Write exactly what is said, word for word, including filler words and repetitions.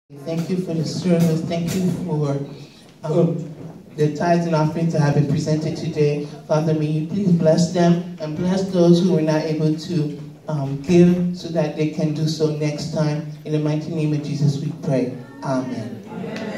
Thank you for the service. Thank you for um, the tithes and offerings that have been presented today. Father, may you please bless them and bless those who were not able to um, give so that they can do so next time. In the mighty name of Jesus we pray. Amen. Amen.